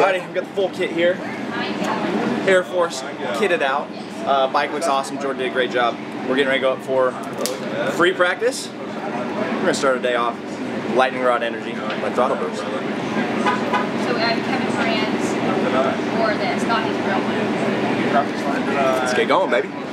Alrighty, we've got the full kit here. Air Force kitted out. Bike looks awesome. Jordan did a great job. We're getting ready to go up for free practice. We're going to start our day off lightning rod energy like Throttleburst. So we have Kevin Moranz or this, not his real one. Let's get going, baby.